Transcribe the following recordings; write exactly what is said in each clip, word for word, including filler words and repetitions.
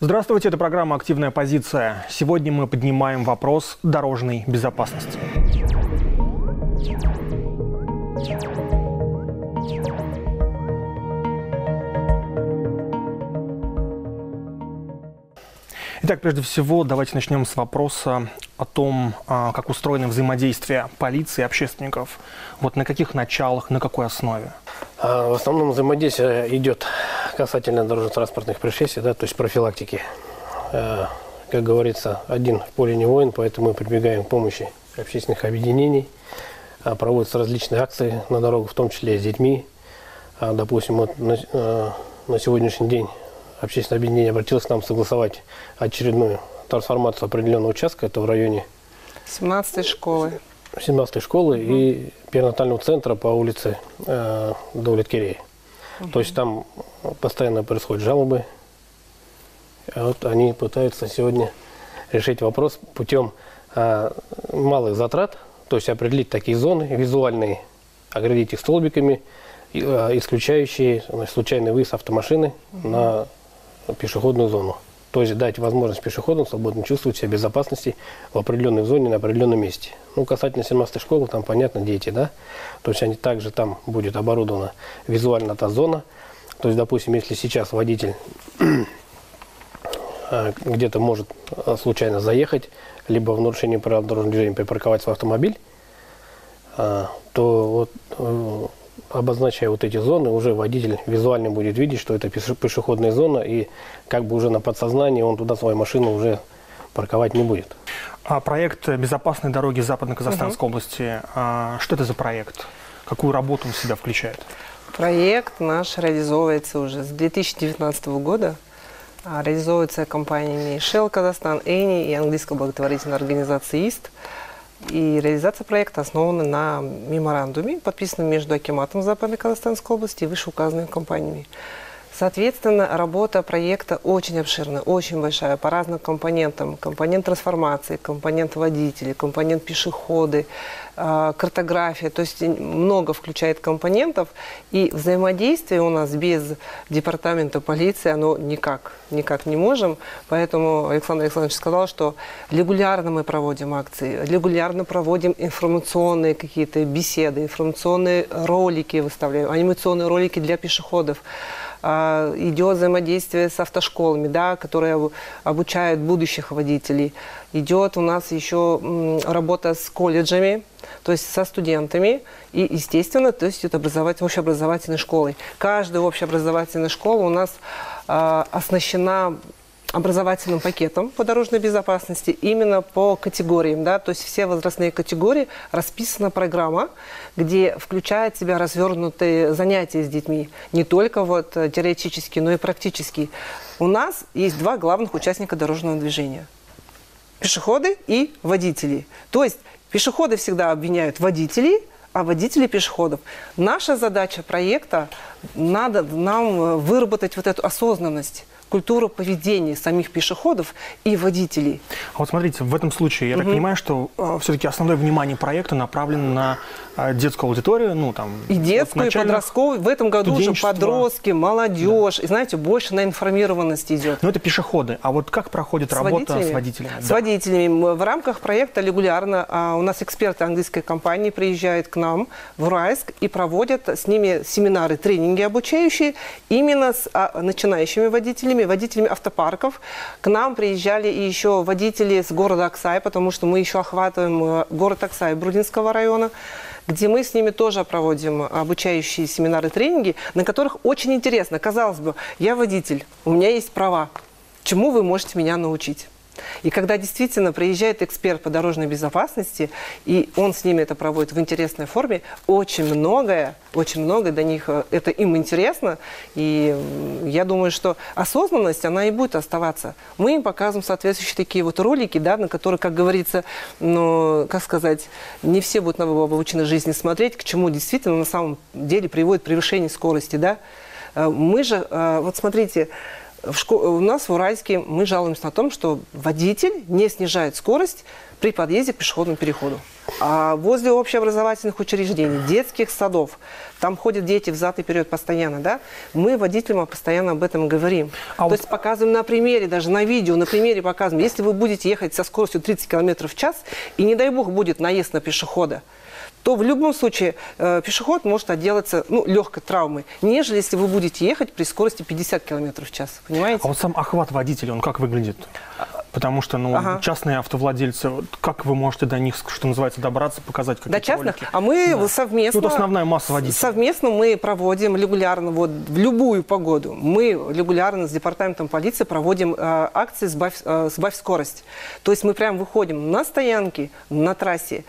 Здравствуйте, это программа «Активная позиция». Сегодня мы поднимаем вопрос дорожной безопасности. Итак, прежде всего, давайте начнем с вопроса о том, как устроено взаимодействие полиции и общественников. Вот на каких началах, на какой основе? В основном взаимодействие идет касательно дорожно-транспортных происшествий, да, то есть профилактики. Как говорится, один в поле не воин, поэтому мы прибегаем к помощи общественных объединений. Проводятся различные акции на дорогах, в том числе и с детьми. Допустим, вот на, на сегодняшний день общественное объединение обратилось к нам согласовать очередную трансформацию определенного участка. Это в районе семнадцатой школы. семнадцатой школы угу. и перинатального центра по улице э, Давлет-Кирея. Угу. То есть там постоянно происходят жалобы. А вот они пытаются сегодня решить вопрос путем э, малых затрат, то есть определить такие зоны визуальные, оградить их столбиками, э, исключающие значит, случайный выезд автомашины угу. на пешеходную зону. То есть дать возможность пешеходам свободно чувствовать себя в безопасности в определенной зоне, на определенном месте. Ну, касательно семнадцатой школы, там, понятно, дети, да? То есть они также там будет оборудована визуально та зона. То есть, допустим, если сейчас водитель где-то может случайно заехать, либо в нарушении правил дорожного движения припарковать свой автомобиль, то вот обозначая вот эти зоны, уже водитель визуально будет видеть, что это пешеходная зона, и как бы уже на подсознании он туда свою машину уже парковать не будет. А проект «Безопасные дороги Западно-Казахстанской угу. области», а, что это за проект? Какую работу он в себя включает? Проект наш реализовывается уже с две тысячи девятнадцатого года. Реализовывается компаниями Shell Казахстан, Эни и английской благотворительной организацией ИСТ. И реализация проекта основана на меморандуме, подписанном между Акиматом Западно-Казахстанской области и вышеуказанными компаниями. Соответственно, работа проекта очень обширная, очень большая, по разным компонентам. Компонент трансформации, компонент водителей, компонент пешеходы, картография. То есть много включает компонентов. И взаимодействие у нас без департамента полиции, оно никак, никак не можем. Поэтому Александр Александрович сказал, что регулярно мы проводим акции, регулярно проводим информационные какие-то беседы, информационные ролики выставляем, анимационные ролики для пешеходов. Идет взаимодействие с автошколами, да, которые обучают будущих водителей. Идет у нас еще работа с колледжами, то есть со студентами. И, естественно, то есть это образовательной, общеобразовательной школой. Каждая общеобразовательная школа у нас а, оснащена образовательным пакетом по дорожной безопасности именно по категориям, да, то есть все возрастные категории, расписана программа, где включает в себя развернутые занятия с детьми, не только вот теоретически, но и практически. У нас есть два главных участника дорожного движения – пешеходы и водители. То есть пешеходы всегда обвиняют водителей, а водители пешеходов. Наша задача проекта – надо нам выработать вот эту осознанность, культуру поведения самих пешеходов и водителей. А вот смотрите, в этом случае, я угу. так понимаю, что э, все-таки основное внимание проекта направлено на э, детскую аудиторию, ну там... И детскую, и подростковую. В этом году уже подростки, молодежь. Да. И знаете, больше на информированность идет. Но это пешеходы. А вот как проходит с работа водителями? с водителями? С да. водителями. В рамках проекта регулярно а, у нас эксперты английской компании приезжают к нам в Уральск и проводят с ними семинары, тренинги обучающие именно с а, начинающими водителями, водителями автопарков. К нам приезжали и еще водители с города Аксай, потому что мы еще охватываем город Аксай Брудинского района, где мы с ними тоже проводим обучающие семинары, тренинги, на которых очень интересно. Казалось бы, я водитель, у меня есть права. Чему вы можете меня научить? И когда действительно приезжает эксперт по дорожной безопасности, и он с ними это проводит в интересной форме, очень многое, очень многое до них, это им интересно. И я думаю, что осознанность, она и будет оставаться. Мы им показываем соответствующие такие вот ролики, да, на которые, как говорится, ну, как сказать, не все будут на обученной жизни смотреть, к чему действительно на самом деле приводит превышение скорости, да. Мы же, вот смотрите, В школ... У нас в Уральске мы жалуемся на том, что водитель не снижает скорость при подъезде к пешеходному переходу. А возле общеобразовательных учреждений, детских садов, там ходят дети взад и вперед постоянно, да? Мы водителям постоянно об этом говорим. А То вот... есть показываем на примере, даже на видео, на примере показываем. Если вы будете ехать со скоростью тридцать километров в час, и не дай бог будет наезд на пешехода, то в любом случае э, пешеход может отделаться ну, легкой травмой, нежели если вы будете ехать при скорости пятьдесят километров в час. Понимаете? А вот сам охват водителей, он как выглядит? Потому что, ну, ага. частные автовладельцы, как вы можете до них, что называется, добраться, показать какие-то до частных? ролики? А мы да. совместно... Вот основная масса водителей. Совместно мы проводим регулярно, вот в любую погоду, мы регулярно с департаментом полиции проводим э, акции «Сбавь, э, «Сбавь скорость». То есть мы прям выходим на стоянки, на трассе,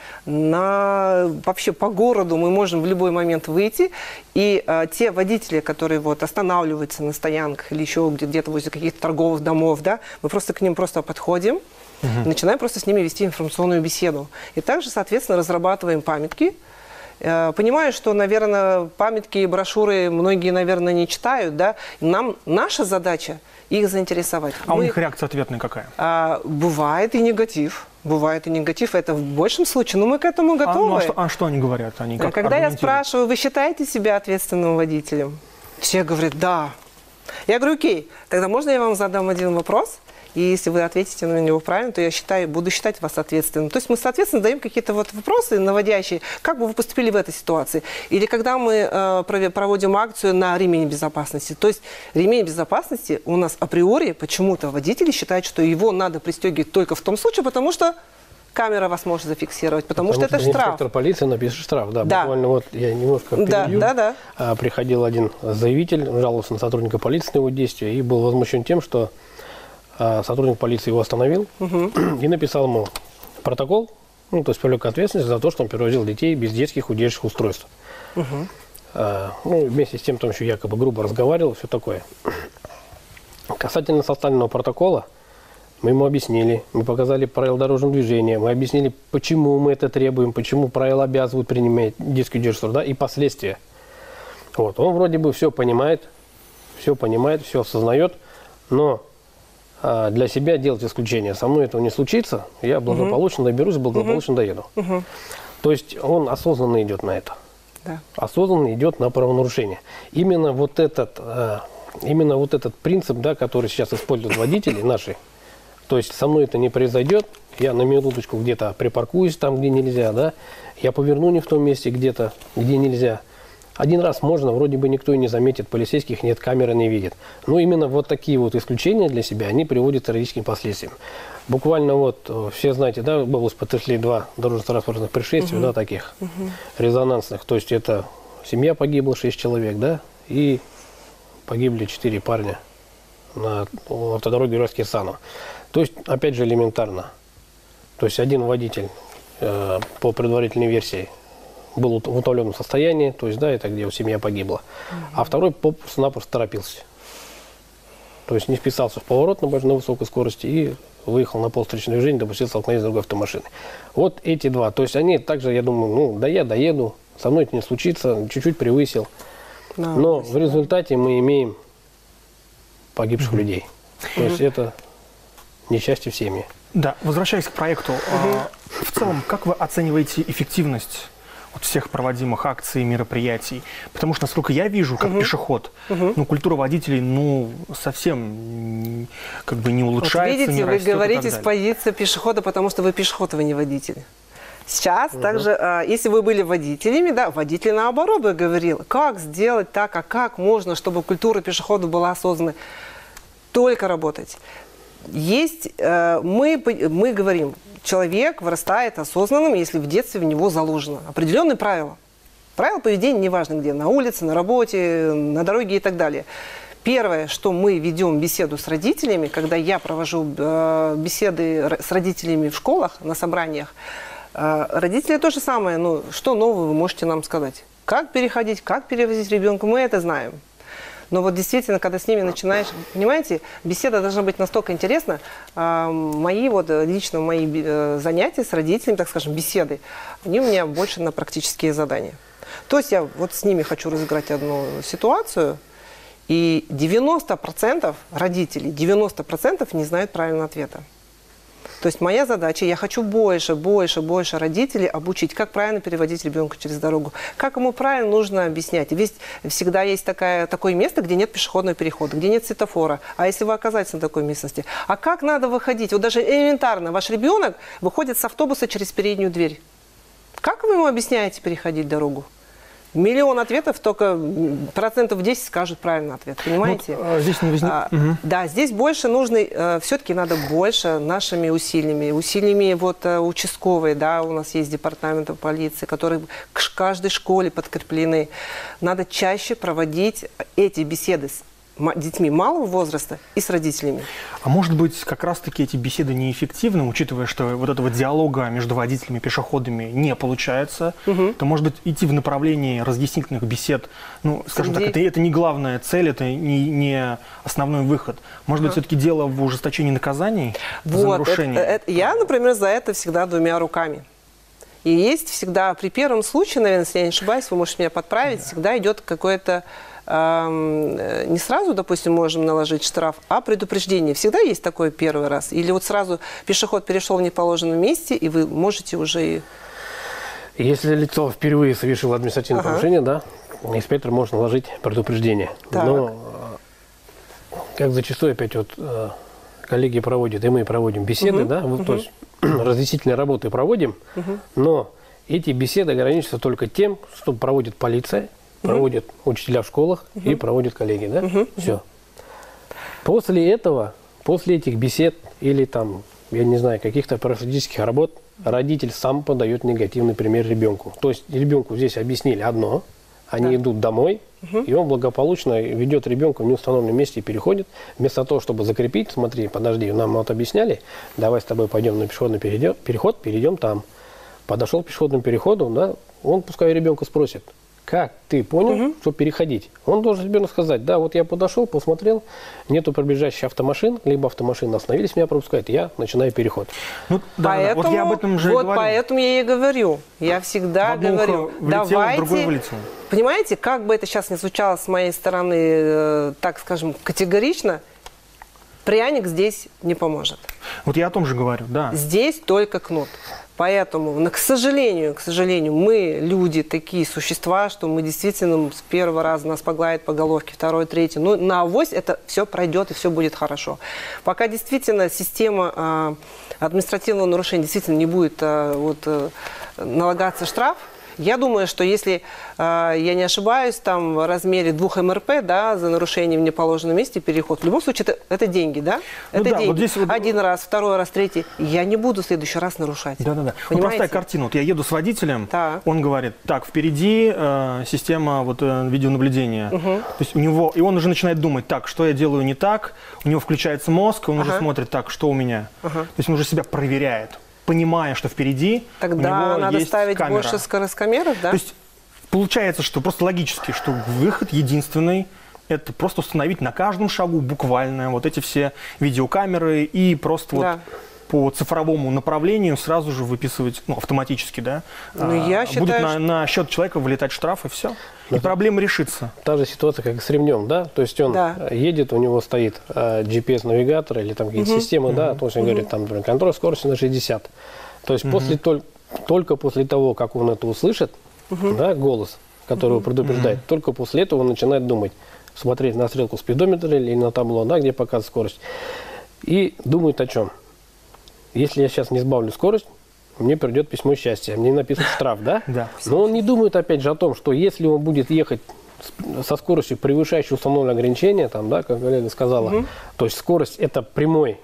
на, вообще по городу мы можем в любой момент выйти. И э, те водители, которые вот останавливаются на стоянках или еще где-то возле каких-то торговых домов, да, мы просто к ним просто подходим, угу. начинаем просто с ними вести информационную беседу. И также, соответственно, разрабатываем памятки. Э, понимаю, что, наверное, памятки и брошюры многие, наверное, не читают, да. Нам наша задача их заинтересовать. А мы, у них реакция ответная какая? Э, бывает и негатив. Бывает и негатив, это в большем случае, но мы к этому готовы. А, ну, а, что, а что они говорят? Они как Когда я спрашиваю, вы считаете себя ответственным водителем? Все говорят, да. Я говорю, окей, тогда можно я вам задам один вопрос? И если вы ответите на него правильно, то я считаю, буду считать вас ответственным. То есть мы, соответственно, даем какие-то вот вопросы наводящие, как бы вы поступили в этой ситуации. Или когда мы э, проводим акцию на ремень безопасности. То есть ремень безопасности у нас априори почему-то водители считают, что его надо пристегивать только в том случае, потому что камера вас может зафиксировать, потому, потому что, что это штраф. Инспектор полиции напишет штраф, да, да. Буквально вот я немножко перебью. Да, да, да. Приходил один заявитель, жаловался на сотрудника полиции на его действия и был возмущен тем, что сотрудник полиции его остановил угу. и написал ему протокол, ну, то есть привлек к ответственности за то, что он перевозил детей без детских удерживающих устройств. Угу. А, ну, вместе с тем, там еще якобы грубо разговаривал, все такое. Касательно составленного протокола, мы ему объяснили, мы показали правила дорожного движения, мы объяснили, почему мы это требуем, почему правила обязывают принимать детские удерживающие устройства, да, и последствия. Вот. Он вроде бы все понимает, все понимает, все осознает, но для себя делать исключение. Со мной этого не случится, я благополучно uh-huh. доберусь, благополучно uh-huh. доеду. Uh-huh. То есть он осознанно идет на это. Да. Осознанно идет на правонарушение. Именно вот этот, именно вот этот принцип, да, который сейчас используют водители наши, то есть со мной это не произойдет, я на минуточку где-то припаркуюсь там, где нельзя, да, я поверну не в том месте где-то, где нельзя. Один раз можно, вроде бы никто и не заметит, полицейских нет, камеры не видит. Но именно вот такие вот исключения для себя, они приводят к трагическим последствиям. Буквально вот, все знаете, да, в области произошли два дорожно-транспортных происшествия, угу. да, таких угу. резонансных. То есть это семья погибла, шесть человек, да, и погибли четыре парня на автодороге Георгиевский-Кирсанов. То есть, опять же, элементарно. То есть один водитель, э, по предварительной версии, был в утомленном состоянии, то есть, да, это где семья погибла. Угу. А второй просто-напросто торопился. То есть не вписался в поворот на, на высокой скорости и выехал на полустречное движение, допустил столкновение с другой автомашиной. Вот эти два. То есть они также, я думаю, ну, да я доеду, со мной это не случится, чуть-чуть превысил. Да, но в результате мы имеем погибших угу. людей. То есть это несчастье в семье. Да, возвращаясь к проекту, угу. в целом, как вы оцениваете эффективность от всех проводимых акций, мероприятий? Потому что, насколько я вижу, как угу. пешеход, угу. ну, культура водителей, ну, совсем как бы не улучшается, вот видите, не вы растет говорите с позиции пешехода, потому что вы пешеход, вы не водитель. Сейчас угу. также, если вы были водителями, да, водитель наоборот бы говорил, как сделать так, а как можно, чтобы культура пешехода была осознанной. Только работать. Есть, мы, мы говорим, человек вырастает осознанным, если в детстве в него заложено определенные правила. Правила поведения, неважно где, на улице, на работе, на дороге и так далее. Первое, что мы ведем беседу с родителями, когда я провожу беседы с родителями в школах, на собраниях, родители то же самое, ну, что нового вы можете нам сказать? Как переходить, как перевозить ребенка, мы это знаем. Но вот действительно, когда с ними начинаешь, понимаете, беседа должна быть настолько интересна. Мои вот, лично мои занятия с родителями, так скажем, беседы, они у меня больше на практические задания. То есть я вот с ними хочу разыграть одну ситуацию, и девяносто процентов родителей, девяносто процентов не знают правильного ответа. То есть моя задача, я хочу больше, больше, больше родителей обучить, как правильно переводить ребенка через дорогу, как ему правильно нужно объяснять. Ведь всегда есть такая, такое место, где нет пешеходного перехода, где нет светофора. А если вы оказались на такой местности? А как надо выходить? Вот даже элементарно, ваш ребенок выходит с автобуса через переднюю дверь. Как вы ему объясняете переходить дорогу? Миллион ответов, только процентов десять скажут правильный ответ, понимаете? Вот, а здесь не возник... а, угу. Да, здесь больше нужно, э, все-таки надо больше нашими усилиями, усилиями вот э, участковые, да, у нас есть департаменты полиции, которые к каждой школе подкреплены. Надо чаще проводить эти беседы с детьми малого возраста и с родителями. А может быть, как раз-таки эти беседы неэффективны, учитывая, что вот этого диалога между водителями и пешеходами не получается, угу. то, может быть, идти в направлении разъяснительных бесед, ну, скажем Среди... так, это, это не главная цель, это не, не основной выход. Может быть, ага. все-таки дело в ужесточении наказаний вот, за нарушение? Это, это, я, например, за это всегда двумя руками. И есть всегда, при первом случае, наверное, если я не ошибаюсь, вы можете меня подправить, да. всегда идет какое-то не сразу, допустим, можем наложить штраф, а предупреждение. Всегда есть такое первый раз? Или вот сразу пешеход перешел в неположенном месте, и вы можете уже... Если лицо впервые совершило административное ага. нарушение, да, инспектор может наложить предупреждение. Так. Но, как зачастую опять вот коллеги проводят, и мы проводим беседы, угу. да, вот, угу. то есть разъяснительные работы проводим, угу. но эти беседы ограничиваются только тем, что проводит полиция, проводят uh-huh. учителя в школах uh-huh. и проводят коллеги, да? Uh-huh. Все. После этого, после этих бесед или там, я не знаю, каких-то профилактических работ, родитель сам подает негативный пример ребенку. То есть ребенку здесь объяснили одно, они да. идут домой, uh-huh. и он благополучно ведет ребенка в неустановленном месте и переходит. Вместо того, чтобы закрепить, смотри, подожди, нам вот объясняли, давай с тобой пойдем на пешеходный переход, перейдем там. Подошел к пешеходному переходу, да, он пускай ребенка спросит, как ты понял, угу. что переходить? Он должен ребенку сказать, да, вот я подошел, посмотрел, нету приближающих автомашин, либо автомашины остановились, меня пропускают, я начинаю переход. Ну, да, поэтому, да, вот я об этом же вот и говорю. Поэтому я и говорю, я всегда говорю, влетело, давайте, понимаете, как бы это сейчас не звучало с моей стороны, э, так скажем, категорично, пряник здесь не поможет. Вот я о том же говорю, да. Здесь только кнут. Поэтому, к сожалению, к сожалению, мы, люди, такие существа, что мы действительно с первого раза нас погладят по головке, второй, третий. Но на авось это все пройдет и все будет хорошо. Пока действительно система э, административного нарушения действительно не будет э, вот, э, налагаться штраф, я думаю, что если, э, я не ошибаюсь, там в размере двух эм эр пэ, да, за нарушение в неположенном месте переход, в любом случае это, это деньги, да? Ну это да, деньги. Вот здесь вот... Один раз, второй раз, третий. Я не буду в следующий раз нарушать. Да-да-да. Ну, простая картина. Вот я еду с водителем, так. он говорит, так, впереди э, система вот, э, видеонаблюдения. Угу. То есть у него, и он уже начинает думать, так, что я делаю не так, у него включается мозг, он ага. уже смотрит, так, что у меня. Ага. То есть он уже себя проверяет, понимая, что впереди Тогда у него надо есть ставить камера. Больше скоросткомеров, да? То есть получается, что просто логически, что выход единственный, это просто установить на каждом шагу буквально вот эти все видеокамеры и просто да. вот по цифровому направлению сразу же выписывать, ну, автоматически, да, ну, я а, считаю, будет на, что... на счет человека вылетать штраф и все. И проблема решится. Та же ситуация, как и с ремнем, да, то есть он да. едет, у него стоит э, джи пи эс-навигатор или там какие-то угу. системы, угу. да, то есть он угу. говорит, там, например, контроль скорости на шестьдесят. То есть угу. после, толь, только после того, как он это услышит, угу. да, голос, который его предупреждает, угу. только после этого он начинает думать, смотреть на стрелку спидометра или на табло, да, где показывает скорость, и думает о чем. Если я сейчас не сбавлю скорость, мне придет письмо счастья, мне написан штраф, да? Да. Но он не думает, опять же, о том, что если он будет ехать со скоростью, превышающей установленное ограничение, там, да, как Галина сказала, угу. то есть скорость это прямой,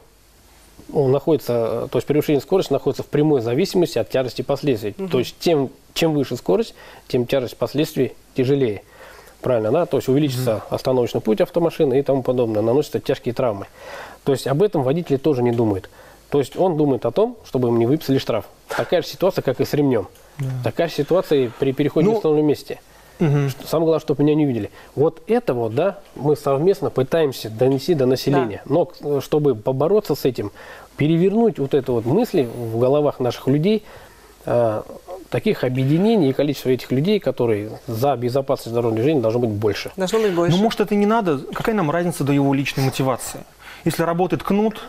он находится, то есть превышение скорости находится в прямой зависимости от тяжести последствий. Угу. То есть тем, чем выше скорость, тем тяжесть последствий тяжелее. Правильно, да? То есть увеличится угу. остановочный путь автомашины и тому подобное, наносятся тяжкие травмы. То есть об этом водители тоже не думают. То есть он думает о том, чтобы им не выписали штраф. Такая же ситуация, как и с ремнем. Да. Такая же ситуация и при переходе ну, в установленном месте. Угу. Самое главное, чтобы меня не увидели. Вот это вот, да, мы совместно пытаемся донести до населения. Да. Но чтобы побороться с этим, перевернуть вот это вот мысли в головах наших людей, э, таких объединений и количество этих людей, которые за безопасность дорожного движения, должно быть больше. Должно быть больше. Ну, может, это не надо. Какая нам разница до его личной мотивации? Если работает кнут,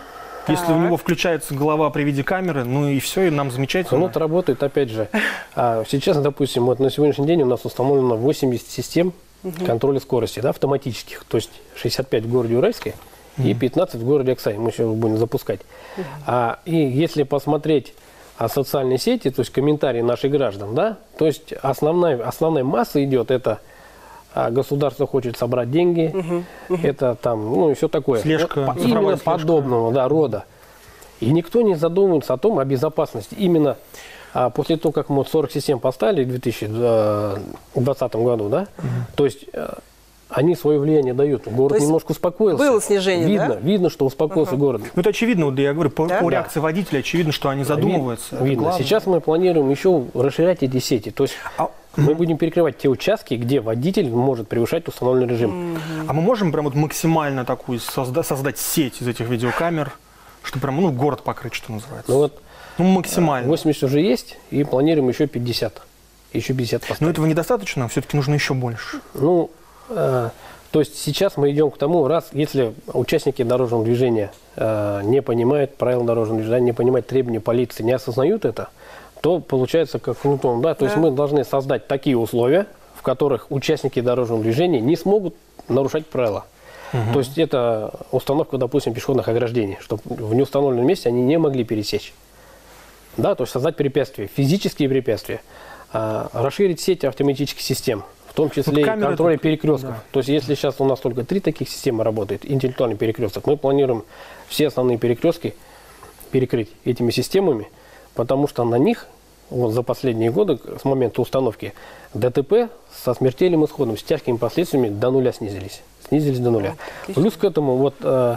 Если у него включается голова при виде камеры, ну и все, и нам замечательно. Ну, это работает, опять же. А сейчас, допустим, вот на сегодняшний день у нас установлено восемьдесят систем угу. контроля скорости, да, автоматических. То есть шестьдесят пять в городе Уральске угу. и пятнадцать в городе Аксай. Мы еще будем запускать. Угу. А, и если посмотреть а, социальные сети, то есть комментарии наших граждан, да, то есть основная, основная масса идет, это а, государство хочет собрать деньги, угу. Угу. это там, ну и все такое. Слежка, вот, именно слежка. Подобного да, рода. И никто не задумывается о том, о безопасности. Именно а, после того, как мы сорок систем поставили в две тысячи двадцатом году, да, угу. то есть а, они свое влияние дают. Город немножко успокоился. Было снижение, видно, да? Видно, что успокоился ага. город. Ну это очевидно, вот, я говорю, по, да? по реакции да. водителя очевидно, что они задумываются. Видно. Сейчас мы планируем еще расширять эти сети. То есть а... мы будем перекрывать те участки, где водитель может превышать установленный режим. Mm-hmm. А мы можем прям вот максимально такую созда- создать сеть из этих видеокамер, чтобы прям, ну, город покрыть, что называется? Ну вот ну, максимально. восемьдесят уже есть, и планируем еще пятьдесят. Еще пятьдесят поставить. Но этого недостаточно, все-таки нужно еще больше. Ну, э, то есть сейчас мы идем к тому, раз, если участники дорожного движения э, не понимают правил дорожного движения, не понимают требования полиции, не осознают это, то получается как кнутом, да, то да. есть мы должны создать такие условия, в которых участники дорожного движения не смогут нарушать правила. Угу. То есть это установка, допустим, пешеходных ограждений, чтобы в неустановленном месте они не могли пересечь. Да, то есть создать препятствия, физические препятствия, а, расширить сеть автоматических систем, в том числе вот контроля перекрестков. Да. То есть если сейчас у нас только три таких системы работает, интеллектуальный перекресток, мы планируем все основные перекрестки перекрыть этими системами, потому что на них вот за последние годы, с момента установки, ДТП со смертельным исходом, с тяжкими последствиями до нуля снизились. Снизились до нуля. Отлично. Плюс к этому вот э,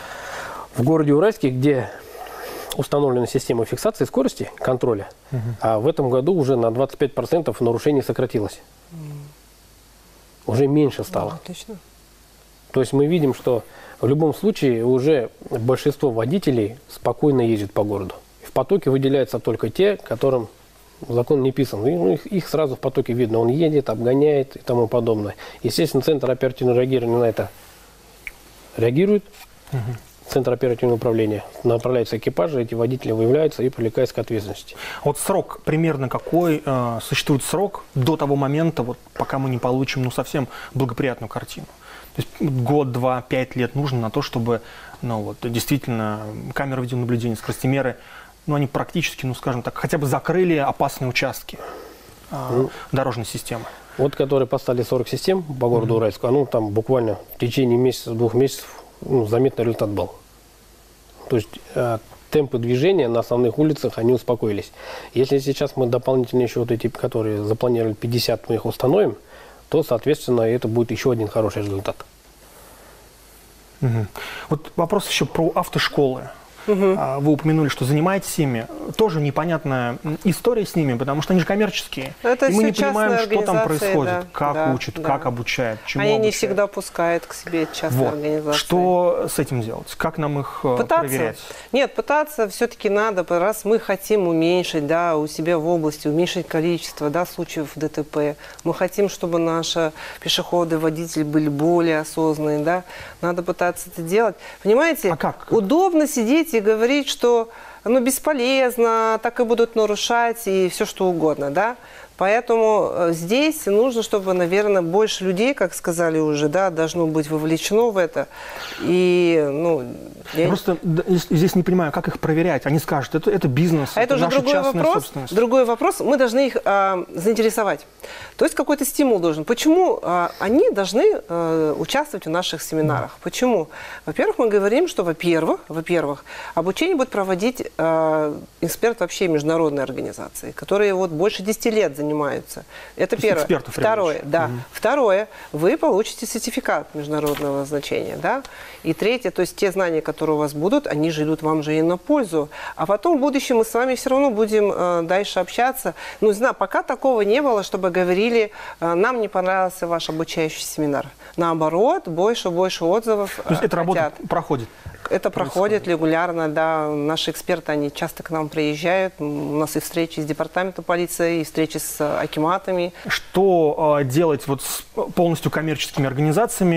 в городе Уральске, где установлена система фиксации скорости, контроля, угу. а в этом году уже на двадцать пять процентов нарушений сократилось. Mm. Уже меньше стало. Ну, отлично. То есть мы видим, что в любом случае уже большинство водителей спокойно ездят по городу. В потоке выделяются только те, которым закон не писан. И, ну, их, их сразу в потоке видно. Он едет, обгоняет и тому подобное. Естественно, Центр оперативного реагирования на это реагирует. Угу. Центр оперативного управления. Направляются экипажи, эти водители выявляются и привлекаются к ответственности. Вот срок примерно какой э, существует срок до того момента, вот, пока мы не получим ну, совсем благоприятную картину? То есть год, два, пять лет нужно на то, чтобы ну, вот, действительно камеры видеонаблюдения, скоростимеры, ну, они практически, ну, скажем так, хотя бы закрыли опасные участки э, ну, дорожной системы. Вот, которые поставили сорок систем по городу mm-hmm. Уральску, ну, там буквально в течение месяца, двух месяцев ну, заметный результат был. То есть э, темпы движения на основных улицах, они успокоились. Если сейчас мы дополнительно еще вот эти, которые запланировали пятьдесят, мы их установим, то, соответственно, это будет еще один хороший результат. Угу. Вот вопрос еще про автошколы. Угу. Вы упомянули, что занимаетесь ими. Тоже непонятная история с ними, потому что они же коммерческие. Это и мы не понимаем, что там происходит, да, как да, учат, да. как обучают, чему Они обучают. не всегда пускают к себе частные вот. организации. Что с этим делать? Как нам их пытаться. проверять? Нет, пытаться все-таки надо, раз мы хотим уменьшить да, у себя в области, уменьшить количество да, случаев ДТП. Мы хотим, чтобы наши пешеходы, водители были более осознанные. Да? Надо пытаться это делать. Понимаете, а как? удобно сидеть и говорить, что ну, бесполезно, так и будут нарушать и все что угодно, да. Поэтому здесь нужно, чтобы, наверное, больше людей, как сказали уже, да, должно быть вовлечено в это. И, ну, я просто здесь не понимаю, как их проверять. Они скажут, это, это бизнес, а это, это наша частная вопрос, собственность. Другой вопрос. Мы должны их а, заинтересовать. То есть какой-то стимул должен. Почему а, они должны а, участвовать в наших семинарах? Да. Почему? Во-первых, мы говорим, что, во-первых, во-первых, обучение будет проводить а, эксперт вообще международной организации, которые вот больше десяти лет занимаются. занимаются. Это первое. Второе, да. Угу. Второе, вы получите сертификат международного значения, да. И третье, то есть те знания, которые у вас будут, они же идут вам же и на пользу. А потом в будущем мы с вами все равно будем э, дальше общаться. Ну, знаю, пока такого не было, чтобы говорили, э, нам не понравился ваш обучающий семинар. Наоборот, больше, больше отзывов. То есть э, эта работа проходит? Это проходит регулярно, да. Наши эксперты, они часто к нам приезжают. У нас и встречи с департаментом полиции, и встречи с акиматами. Что э, делать вот с полностью коммерческими организациями,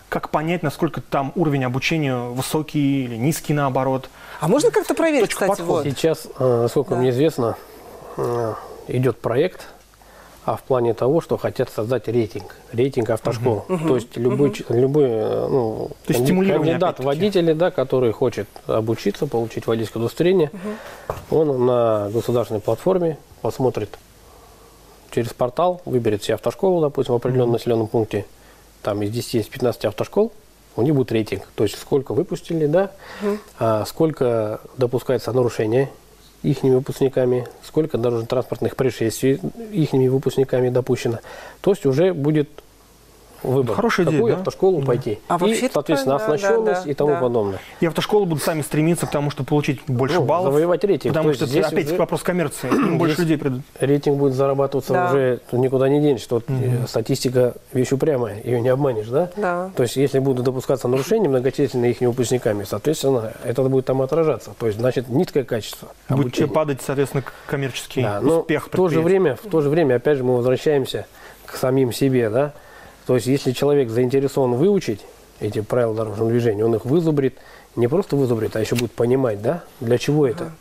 как понять, насколько там уровень обучения высокий или низкий, наоборот? А можно как-то проверить, Точка кстати, подхода. вот. Сейчас, насколько Да. мне известно, идет проект, а в плане того, что хотят создать рейтинг, рейтинг автошкол. Угу. То есть любой, Угу. любой ну, То есть стимулирование, кандидат опять-таки. водителя, да, который хочет обучиться, получить водительское удостоверение, угу. он на государственной платформе посмотрит через портал, выберет себе автошколу, допустим, в определенном угу. населенном пункте, там из десяти, из пятнадцати автошкол, у них будет рейтинг. То есть сколько выпустили, да, угу. а сколько допускается нарушения ихними выпускниками, сколько дорожно-транспортных происшествий ихними выпускниками допущено. То есть уже будет выбор, Хорошая в какую идея, да? автошколу Да. пойти. А и, вообще соответственно, да, оснащенность да, да, и тому да. подобное. И автошколы будут сами стремиться к тому, чтобы получить больше Ну, баллов. завоевать рейтинг. Потому То что есть это здесь опять уже вопрос коммерции. Им больше здесь людей придут. рейтинг будет зарабатываться Да. уже никуда не денешься. Вот Мгм. статистика вещь упрямая, ее не обманешь, да? Да. То есть если будут допускаться нарушения многочисленные их выпускниками, соответственно, это будет там отражаться. То есть, значит, низкое качество Будет обучения. падать, соответственно, коммерческий Да, но успех в то же предприятия. время, в то же время, опять же, мы возвращаемся к самим себе, да. То есть, если человек заинтересован выучить эти правила дорожного движения, он их вызубрит, не просто вызубрит, а еще будет понимать, да, для чего это.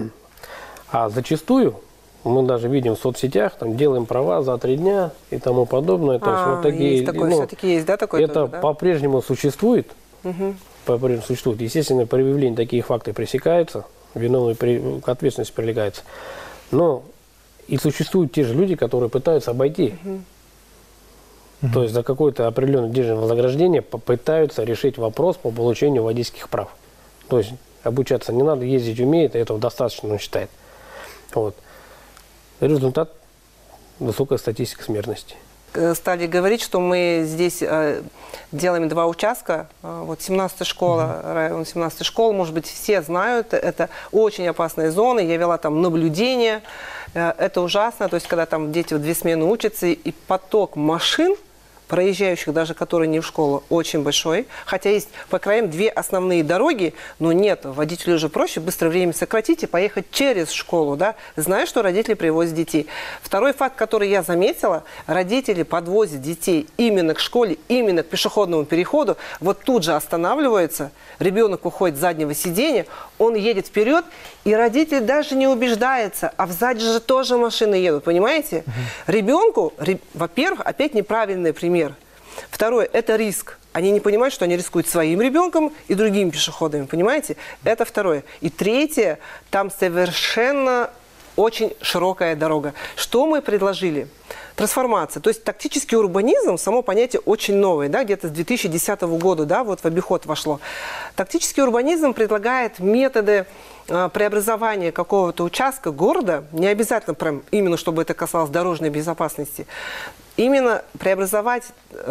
А зачастую мы даже видим в соцсетях, там делаем права за три дня и тому подобное. То есть, А, вот такие, есть такое, ну, все-таки есть, да, такое это тоже, да? по-прежнему существует. Мгм. По-прежнему существует. Естественно, при выявлении таких фактов пресекаются, виновные при, к ответственности привлекаются. Но и существуют те же люди, которые пытаются обойти. Мгм. То есть за какое-то определенное денежное вознаграждение попытаются решить вопрос по получению водительских прав. То есть обучаться не надо, ездить умеет, и этого достаточно, он считает. Вот. Результат – высокая статистика смертности. Э, Стали говорить, что мы здесь э, делаем два участка. Э, вот семнадцатая школа, район семнадцатой школы, может быть, все знают, это очень опасные зоны. Я вела там наблюдение. Э, это ужасно, то есть когда там дети в две смены учатся, и поток машин, проезжающих, даже которые не в школу, очень большой. Хотя есть по краям две основные дороги, но нет, водителю уже проще быстро время сократить и поехать через школу, да, зная, что родители привозят детей. Второй факт, который я заметила, родители подвозят детей именно к школе, именно к пешеходному переходу, вот тут же останавливаются, ребенок уходит с заднего сиденья, он едет вперед, и родитель даже не убеждается, а сзади же тоже машины едут, понимаете? Угу. Ребенку, ре, во-первых, опять неправильный пример. Второе, это риск. Они не понимают, что они рискуют своим ребенком и другими пешеходами, понимаете? Это второе. И третье, там совершенно очень широкая дорога. Что мы предложили? Трансформация. То есть тактический урбанизм, само понятие очень новое, да, где-то с две тысячи десятого года, да, вот в обиход вошло. Тактический урбанизм предлагает методы э, преобразования какого-то участка города, не обязательно прям именно, чтобы это касалось дорожной безопасности, именно преобразовать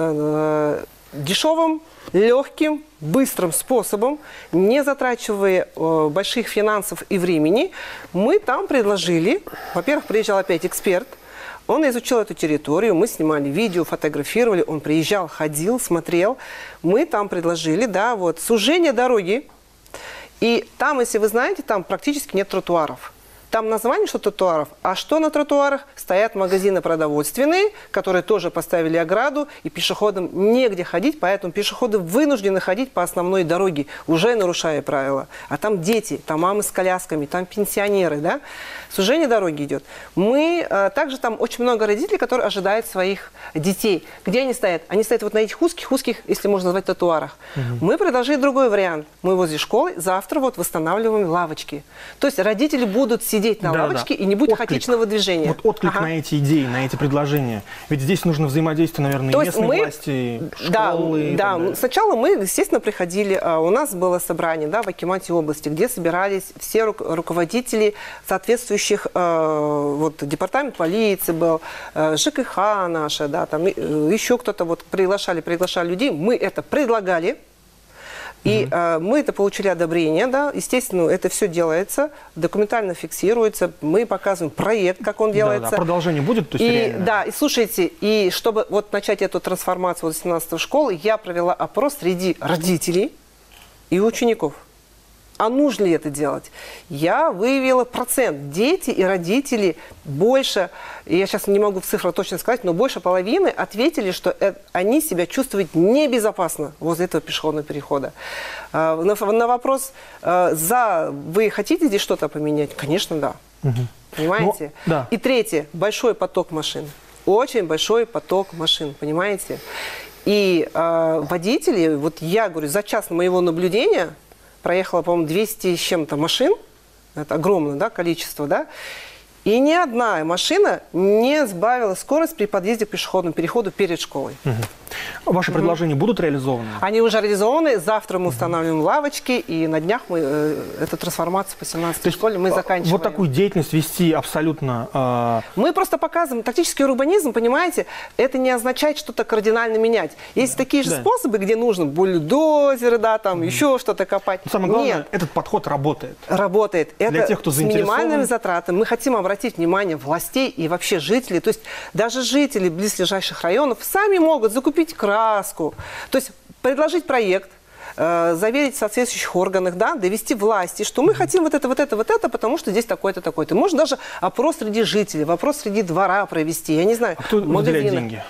э, дешевым, легким, быстрым способом, не затрачивая э, больших финансов и времени. Мы там предложили, во-первых, приезжал опять эксперт, он изучил эту территорию, мы снимали видео, фотографировали, он приезжал, ходил, смотрел. Мы там предложили, да, вот, сужение дороги. И там, если вы знаете, там практически нет тротуаров. Там название, что тротуаров, а что на тротуарах? Стоят магазины продовольственные, которые тоже поставили ограду, и пешеходам негде ходить, поэтому пешеходы вынуждены ходить по основной дороге, уже нарушая правила. А там дети, там мамы с колясками, там пенсионеры, да? Сужение дороги идет. Мы, а, также там очень много родителей, которые ожидают своих детей. Где они стоят? Они стоят вот на этих узких-узких, если можно назвать, тротуарах. Угу. Мы предложили другой вариант. Мы возле школы завтра вот восстанавливаем лавочки. То есть родители будут сидеть сидеть на да, лавочке, да. и не будет отклик. хаотичного движения. Вот отклик ага. на эти идеи, на эти предложения. Ведь здесь нужно взаимодействие, наверное, То и местной мы, власти, да, школы. Да, да. Сначала мы, естественно, приходили, у нас было собрание, да, в Акимате области, где собирались все ру руководители соответствующих, вот, департамент полиции был, ЖКХ наша, да, там еще кто-то, вот, приглашали, приглашали людей, мы это предлагали. И угу. э, мы это получили одобрение, да, естественно, это все делается, документально фиксируется, мы показываем проект, как он делается. Да, да. Продолжение будет? То есть и, реально? Да, и слушайте, и чтобы вот начать эту трансформацию вот семнадцатой школы, я провела опрос среди родителей и учеников. А нужно ли это делать? Я выявила процент. Дети и родители больше, я сейчас не могу в цифрах точно сказать, но больше половины ответили, что это, они себя чувствуют небезопасно возле этого пешеходного перехода. На, на вопрос, за вы хотите здесь что-то поменять? Конечно, да. Угу. Понимаете? Но, да. И третье, большой поток машин. Очень большой поток машин, понимаете? И э, водители, вот я говорю, за час моего наблюдения проехало, по-моему, двести с чем-то машин, это огромное, да, количество, да, и ни одна машина не сбавила скорость при подъезде к пешеходному переходу перед школой. Угу. Ваши угу. предложения будут реализованы? Они уже реализованы. Завтра мы устанавливаем лавочки, и на днях мы э, эту трансформацию по семнадцатой школе мы заканчиваем. Вот такую деятельность вести абсолютно... Э... Мы просто показываем. Тактический урбанизм, понимаете, это не означает что-то кардинально менять. Есть да. такие же да. способы, где нужно бульдозеры, да, там угу. еще что-то копать. Но самое главное, Нет. этот подход работает. Работает. Это для тех, кто с минимальными заинтересован. затратами. Мы хотим обратить внимание властей и вообще жителей. То есть даже жители близлежащих районов сами могут закупить краску. То есть предложить проект, э, заверить в соответствующих органах, да, довести власти, что мы хотим вот это, вот это, вот это, потому что здесь такой-то, такой-то. Можно даже опрос среди жителей, вопрос среди двора провести. Я не знаю. А кто выделяет деньги?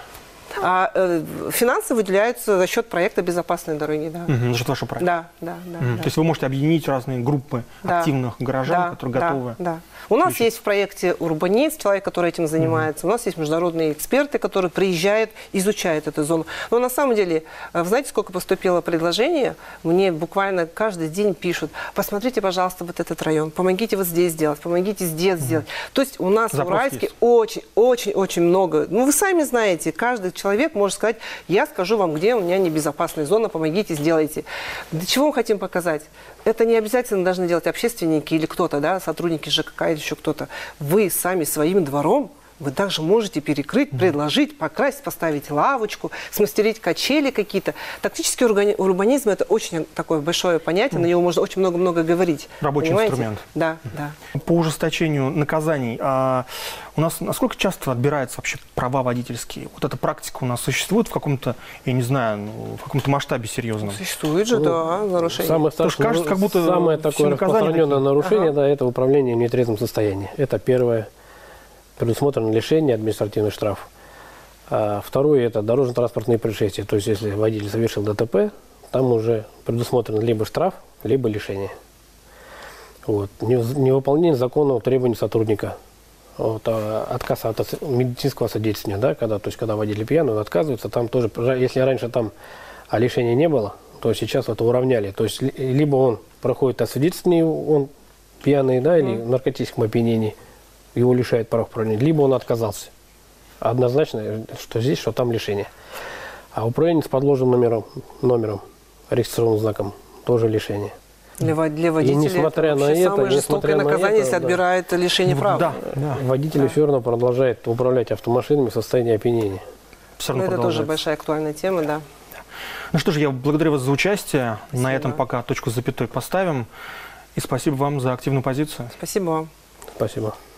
А, э, финансы выделяются за счет проекта «Безопасные дороги». Да. Угу, за счет вашего проекта? Да, да, да, угу. да. То есть вы можете объединить разные группы да. активных горожан, да, которые да, готовы? Да. У нас включить. есть в проекте урбанист, человек, который этим занимается. Угу. У нас есть международные эксперты, которые приезжают, изучают эту зону. Но на самом деле, вы знаете, сколько поступило предложений? Мне буквально каждый день пишут: посмотрите, пожалуйста, вот этот район, помогите вот здесь сделать, помогите здесь угу. сделать. То есть у нас Запрос в Уральске есть. очень, очень, очень много. Ну, вы сами знаете, каждый человек может сказать: я скажу вам, где у меня небезопасная зона, помогите, сделайте. Для чего мы хотим показать? Это не обязательно должны делать общественники или кто-то, да, сотрудники ЖКХ или еще кто-то. Вы сами своим двором, вы также можете перекрыть, предложить, покрасить, поставить лавочку, смастерить качели какие-то. Тактический урбанизм – это очень такое большое понятие, на него можно очень много-много говорить. Рабочий понимаете? инструмент. Да, да. По ужесточению наказаний, а у нас насколько часто отбираются вообще права водительские? Вот эта практика у нас существует в каком-то, я не знаю, ну, в каком-то масштабе серьезном? Существует же, ну, да, нарушение. Самое, страшное, кажется, как будто самое такое распространенное такие. нарушение, Ага. да, это управление в нетрезвом состоянии. Это первое. Предусмотрено лишение, административный штраф. А второе – это дорожно-транспортные происшествия. То есть, если водитель совершил ДТП, там уже предусмотрен либо штраф, либо лишение. Вот. Невыполнение законного требования сотрудника. Вот, а отказ от медицинского содействия, да, когда, то есть, когда водитель пьяный, он отказывается, там тоже, если раньше там а лишения не было, то сейчас это уравняли. То есть, либо он проходит освидетельствование, он пьяный, да, или в наркотическом опьянении, его лишает прав управления, либо он отказался. Однозначно, что здесь, что там лишение. А управление с подложенным номером, номером, регистрационным знаком, тоже лишение. Для, для водителей и несмотря это на это, самое жестокое наказание, это, если да. отбирает лишение прав. Да, да. Водитель да. все равно продолжает управлять автомашинами в состоянии опьянения. Все равно это тоже большая актуальная тема, да. Ну что же, я благодарю вас за участие. Спасибо. На этом пока точку с запятой поставим. И спасибо вам за активную позицию. Спасибо вам. Спасибо.